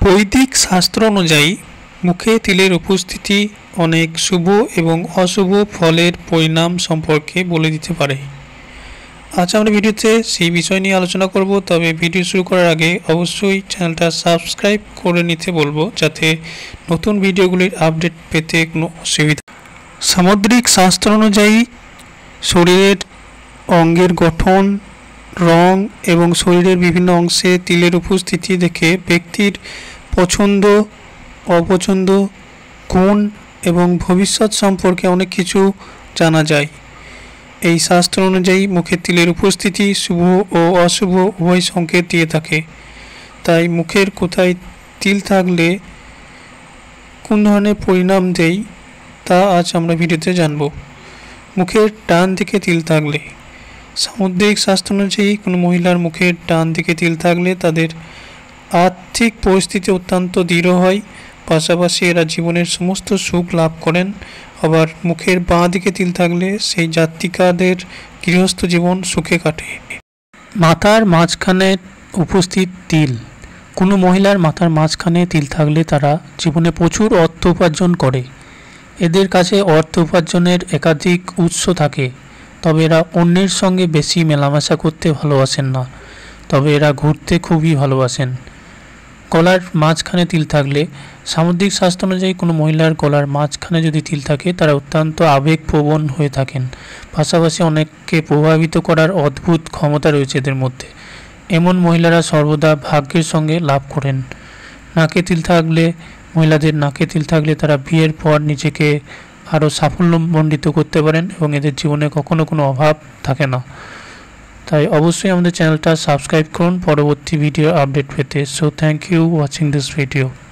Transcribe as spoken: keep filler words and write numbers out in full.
বৈদিক শাস্ত্র অনুযায়ী মুখে তিলের উপস্থিতি অনেক শুভ এবং অশুভ ফলের পরিণাম সম্পর্কে বলে দিতে পারে। আজ আমরা ভিডিওতে সেই বিষয় নিয়ে আলোচনা করব। তবে ভিডিও শুরু করার আগে অবশ্যই চ্যানেলটা সাবস্ক্রাইব করে নিতে বলবো, যাতে নতুন ভিডিওগুলির আপডেট পেতে কোনো অসুবিধা। সামুদ্রিক শাস্ত্র অনুযায়ী শরীরের অঙ্গের গঠন, রং এবং শরীরের বিভিন্ন অংশে তিলের উপস্থিতি দেখে ব্যক্তির পছন্দ, অপছন্দ, গুণ এবং ভবিষ্যৎ সম্পর্কে অনেক কিছু জানা যায়। এই শাস্ত্র অনুযায়ী মুখে তিলের উপস্থিতি শুভ ও অশুভ উভয় সংকেত দিয়ে থাকে। তাই মুখের কোথায় তিল থাকলে কোন ধরনের পরিণাম দেয় তা আজ আমরা ভিডিওতে জানব। মুখের ডান দিকে তিল থাকলে, সামুদ্রিক শাস্ত্র অনুযায়ী কোনো মহিলার মুখের ডান দিকে তিল থাকলে তাদের আর্থিক পরিস্থিতি অত্যন্ত দৃঢ় হয়, পাশাপাশি এরা জীবনের সমস্ত সুখ লাভ করেন। আবার মুখের বাঁ দিকে তিল থাকলে সেই জাতিকাদের গৃহস্থ জীবন সুখে কাটে। মাথার মাঝখানে উপস্থিত তিল, কোনো মহিলার মাথার মাঝখানে তিল থাকলে তারা জীবনে প্রচুর অর্থ উপার্জন করে। এদের কাছে অর্থ উপার্জনের একাধিক উৎস থাকে, তবে এরা অন্যের সঙ্গে বেশি মেলামেশা করতে ভালোবাসেন না, তবে এরা ঘুরতে খুবই ভালোবাসেন। গলার মাঝখানে তিল থাকলে, সামুদ্রিক শাস্ত্র অনুযায়ী কোনো মহিলার গলার মাঝখানে যদি তিল থাকে তারা অত্যন্ত আবেগপ্রবণ হয়ে থাকেন, পাশাপাশি অনেককে প্রভাবিত করার অদ্ভুত ক্ষমতা রয়েছে এদের মধ্যে। এমন মহিলারা সর্বদা ভাগ্যের সঙ্গে লাভ করেন। নাকে তিল থাকলে, মহিলাদের নাকে তিল থাকলে তারা বিয়ের পর নিজেকে আরও সাফল্যমণ্ডিত করতে পারেন এবং এদের জীবনে কখনো কোনো অভাব থাকে না। তাই অবশ্যই আমাদের চ্যানেলটা সাবস্ক্রাইব করুন পরবর্তী ভিডিও আপডেট পেতে। So thank you watching this video.